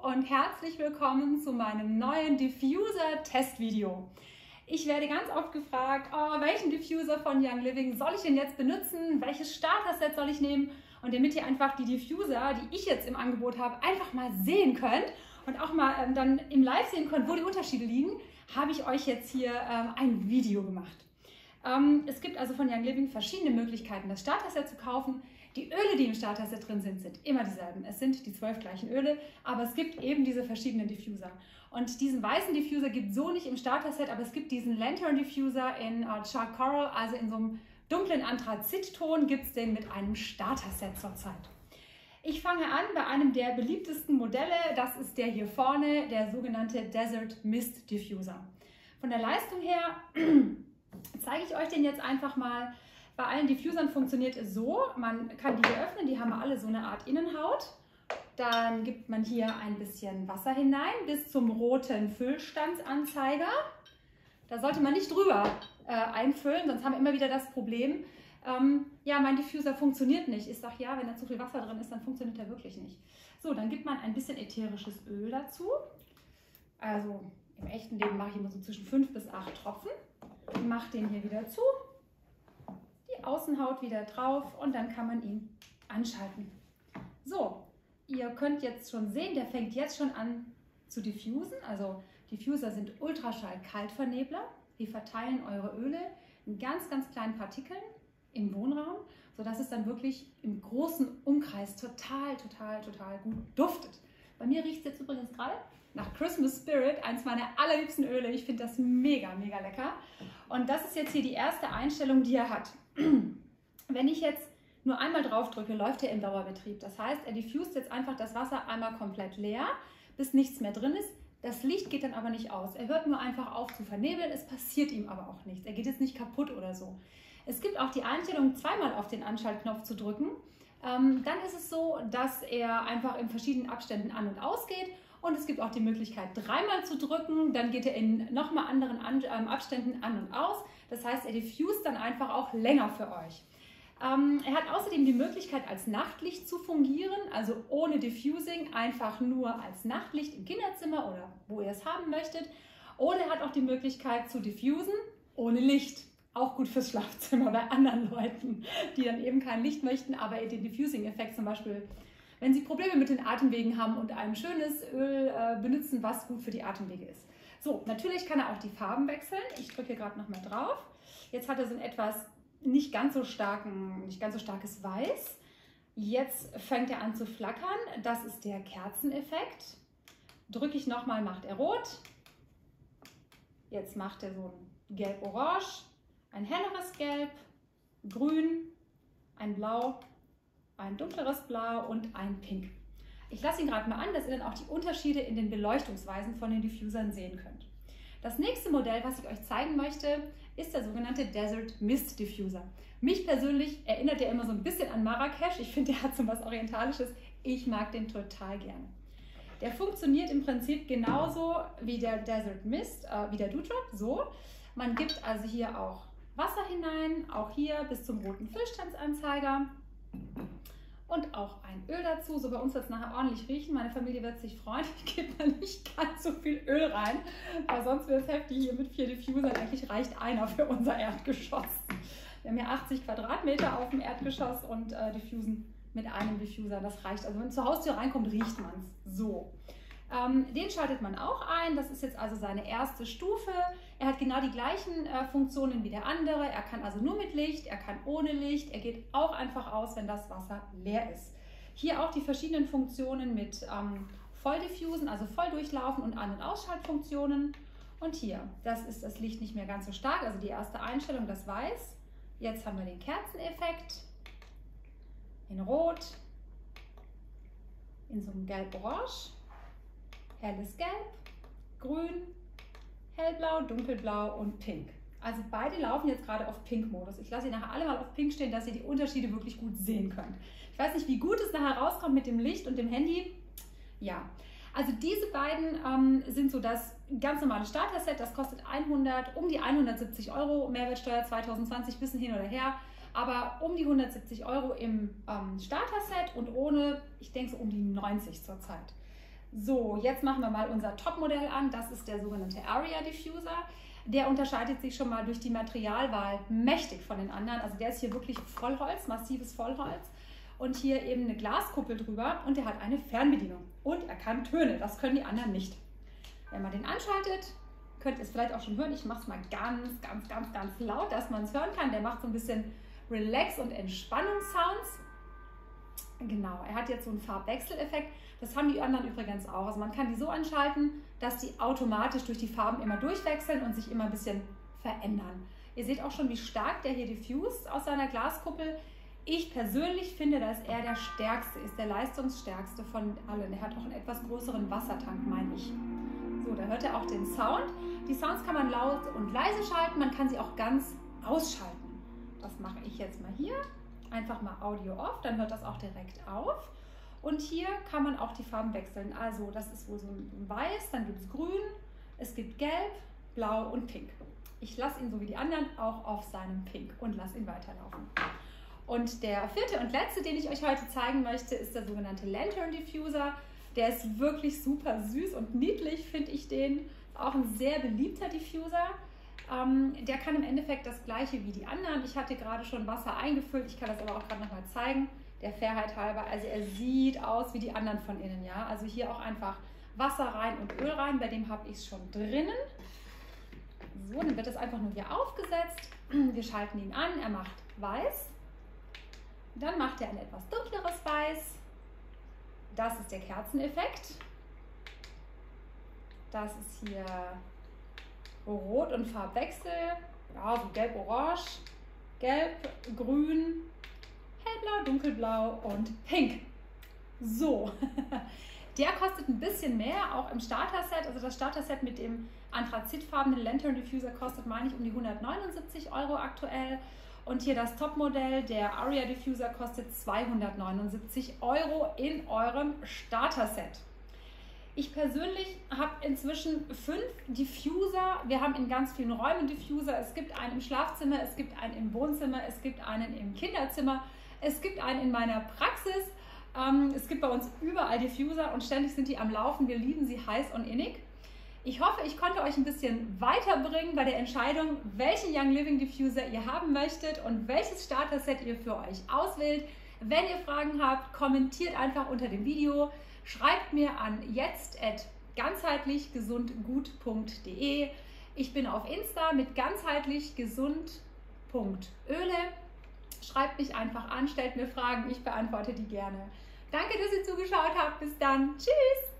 und herzlich willkommen zu meinem neuen Diffuser-Testvideo. Ich werde ganz oft gefragt, welchen Diffuser von Young Living soll ich denn jetzt benutzen? Welches Starter-Set soll ich nehmen? Und damit ihr einfach die Diffuser, die ich jetzt im Angebot habe, einfach mal sehen könnt und auch mal dann im Live sehen könnt, wo die Unterschiede liegen, habe ich euch jetzt hier ein Video gemacht. Es gibt also von Young Living verschiedene Möglichkeiten, das Starter-Set zu kaufen. Die Öle, die im Starter-Set drin sind, sind immer dieselben. Es sind die 12 gleichen Öle, aber es gibt eben diese verschiedenen Diffuser. Und diesen weißen Diffuser gibt es so nicht im Starter-Set, aber es gibt diesen Lantern Diffuser in Charcoal Coral, also in so einem dunklen Anthrazitton gibt es den mit einem Starter-Set zurzeit. Ich fange an bei einem der beliebtesten Modelle, das ist der hier vorne, der sogenannte Desert Mist Diffuser. Von der Leistung her zeige ich euch den jetzt einfach mal. Bei allen Diffusern funktioniert es so, man kann die hier öffnen, die haben alle so eine Art Innenhaut. Dann gibt man hier ein bisschen Wasser hinein bis zum roten Füllstandsanzeiger. Da sollte man nicht drüber einfüllen, sonst haben wir immer wieder das Problem, ja, mein Diffuser funktioniert nicht. Ich sage, ja, wenn da zu viel Wasser drin ist, dann funktioniert er wirklich nicht. So, dann gibt man ein bisschen ätherisches Öl dazu. Also im echten Leben mache ich immer so zwischen 5 bis 8 Tropfen. Mache den hier wieder zu. Die Außenhaut wieder drauf und dann kann man ihn anschalten. So, ihr könnt jetzt schon sehen, der fängt jetzt schon an zu diffusen. Also Diffuser sind Ultraschall-Kaltvernebler. Die verteilen eure Öle in ganz, ganz kleinen Partikeln im Wohnraum, sodass es dann wirklich im großen Umkreis total gut duftet. Bei mir riecht es jetzt übrigens gerade nach Christmas Spirit, eins meiner allerliebsten Öle. Ich finde das mega lecker. Und das ist jetzt hier die erste Einstellung, die er hat. Wenn ich jetzt nur einmal drauf drücke, läuft er im Dauerbetrieb. Das heißt, er diffust jetzt einfach das Wasser einmal komplett leer, bis nichts mehr drin ist. Das Licht geht dann aber nicht aus. Er hört nur einfach auf zu vernebeln, es passiert ihm aber auch nichts. Er geht jetzt nicht kaputt oder so. Es gibt auch die Einstellung, zweimal auf den Anschaltknopf zu drücken. Dann ist es so, dass er einfach in verschiedenen Abständen an- und ausgeht. Und es gibt auch die Möglichkeit, dreimal zu drücken, dann geht er in nochmal anderen Abständen an und aus. Das heißt, er diffust dann einfach auch länger für euch. Er hat außerdem die Möglichkeit, als Nachtlicht zu fungieren, also ohne Diffusing, einfach nur als Nachtlicht im Kinderzimmer oder wo ihr es haben möchtet. Oder er hat auch die Möglichkeit zu diffusen ohne Licht. Auch gut fürs Schlafzimmer bei anderen Leuten, die dann eben kein Licht möchten, aber den Diffusing-Effekt zum Beispiel, wenn sie Probleme mit den Atemwegen haben und ein schönes Öl benutzen, was gut für die Atemwege ist. So, natürlich kann er auch die Farben wechseln. Ich drücke hier gerade nochmal drauf. Jetzt hat er so ein etwas nicht ganz so starkes Weiß. Jetzt fängt er an zu flackern. Das ist der Kerzeneffekt. Drücke ich nochmal, macht er rot. Jetzt macht er so ein Gelb-Orange, ein helleres Gelb, Grün, ein Blau, ein dunkleres Blau und ein Pink. Ich lasse ihn gerade mal an, dass ihr dann auch die Unterschiede in den Beleuchtungsweisen von den Diffusern sehen könnt. Das nächste Modell, was ich euch zeigen möchte, ist der sogenannte Desert Mist Diffuser. Mich persönlich erinnert der immer so ein bisschen an Marrakesch. Ich finde, der hat so was Orientalisches. Ich mag den total gerne. Der funktioniert im Prinzip genauso wie der Desert Mist, wie der Dewdrop, so. Man gibt also hier auch Wasser hinein, auch hier bis zum roten Füllstandsanzeiger. Und auch ein Öl dazu. So, bei uns wird es nachher ordentlich riechen. Meine Familie wird sich freuen. Ich gebe da nicht ganz so viel Öl rein, weil sonst wird es heftig hier mit 4 Diffusern. Eigentlich reicht einer für unser Erdgeschoss. Wir haben hier 80 Quadratmeter auf dem Erdgeschoss und diffusen mit einem Diffuser. Das reicht. Also wenn man zur Haustür reinkommt, riecht man es so. Den schaltet man auch ein. Das ist jetzt also seine erste Stufe. Er hat genau die gleichen Funktionen wie der andere. Er kann also nur mit Licht, er kann ohne Licht. Er geht auch einfach aus, wenn das Wasser leer ist. Hier auch die verschiedenen Funktionen mit Volldiffusen, also voll durchlaufen und An- und Ausschaltfunktionen. Und hier, das ist das Licht nicht mehr ganz so stark, also die erste Einstellung, das Weiß. Jetzt haben wir den Kerzeneffekt in Rot, in so einem Gelb-Orange. Helles Gelb, Grün, Hellblau, Dunkelblau und Pink. Also beide laufen jetzt gerade auf Pink-Modus. Ich lasse sie nachher alle mal auf Pink stehen, dass ihr die Unterschiede wirklich gut sehen könnt. Ich weiß nicht, wie gut es nachher rauskommt mit dem Licht und dem Handy. Ja, also diese beiden sind so das ganz normale Starter-Set. Das kostet um die 170 Euro, Mehrwertsteuer 2020, bisschen hin oder her. Aber um die 170 Euro im Starter-Set und ohne, ich denke so um die 90 zurzeit. So, jetzt machen wir mal unser Topmodell an. Das ist der sogenannte Area Diffuser. Der unterscheidet sich schon mal durch die Materialwahl mächtig von den anderen. Also der ist hier wirklich Vollholz, massives Vollholz. Und hier eben eine Glaskuppel drüber und der hat eine Fernbedienung. Und er kann Töne, das können die anderen nicht. Wenn man den anschaltet, könnt ihr es vielleicht auch schon hören. Ich mache es mal ganz laut, dass man es hören kann. Der macht so ein bisschen Relax- und Entspannungssounds. Genau, er hat jetzt so einen Farbwechseleffekt. Das haben die anderen übrigens auch. Also man kann die so anschalten, dass die automatisch durch die Farben immer durchwechseln und sich immer ein bisschen verändern. Ihr seht auch schon, wie stark der hier diffust aus seiner Glaskuppel. Ich persönlich finde, dass er der stärkste ist, der leistungsstärkste von allen. Er hat auch einen etwas größeren Wassertank, meine ich. So, da hört ihr auch den Sound. Die Sounds kann man laut und leise schalten, man kann sie auch ganz ausschalten. Das mache ich jetzt mal hier. Einfach mal Audio off, dann hört das auch direkt auf. Und hier kann man auch die Farben wechseln. Also das ist wohl so ein Weiß, dann gibt es Grün, es gibt Gelb, Blau und Pink. Ich lasse ihn so wie die anderen auch auf seinem Pink und lasse ihn weiterlaufen. Und der vierte und letzte, den ich euch heute zeigen möchte, ist der sogenannte Lantern Diffuser. Der ist wirklich super süß und niedlich, finde ich den. Ist auch ein sehr beliebter Diffuser. Der kann im Endeffekt das gleiche wie die anderen. Ich hatte gerade schon Wasser eingefüllt, ich kann das aber auch gerade nochmal zeigen, der Fairheit halber. Also er sieht aus wie die anderen von innen, ja. Also hier auch einfach Wasser rein und Öl rein, bei dem habe ich es schon drinnen. So, dann wird das einfach nur hier aufgesetzt. Wir schalten ihn an, er macht weiß. Dann macht er ein etwas dunkleres Weiß. Das ist der Kerzeneffekt. Das ist hier Rot und Farbwechsel. Ja, so gelb-orange, gelb, grün, hellblau, dunkelblau und pink. So, der kostet ein bisschen mehr, auch im Starter-Set. Also das Starter-Set mit dem anthrazitfarbenen Lantern Diffuser kostet, meine ich, um die 179 € aktuell. Und hier das Topmodell, der Aria Diffuser, kostet 279 € in eurem Starter-Set. Ich persönlich habe inzwischen 5 Diffuser. Wir haben in ganz vielen Räumen Diffuser. Es gibt einen im Schlafzimmer, es gibt einen im Wohnzimmer, es gibt einen im Kinderzimmer, es gibt einen in meiner Praxis. Es gibt bei uns überall Diffuser und ständig sind die am Laufen. Wir lieben sie heiß und innig. Ich hoffe, ich konnte euch ein bisschen weiterbringen bei der Entscheidung, welchen Young Living Diffuser ihr haben möchtet und welches Starter-Set ihr für euch auswählt. Wenn ihr Fragen habt, kommentiert einfach unter dem Video. Schreibt mir an jetzt@ganzheitlichgesundgut.de. Ich bin auf Insta mit ganzheitlichgesund.öle. Schreibt mich einfach an, stellt mir Fragen, ich beantworte die gerne. Danke, dass ihr zugeschaut habt. Bis dann. Tschüss!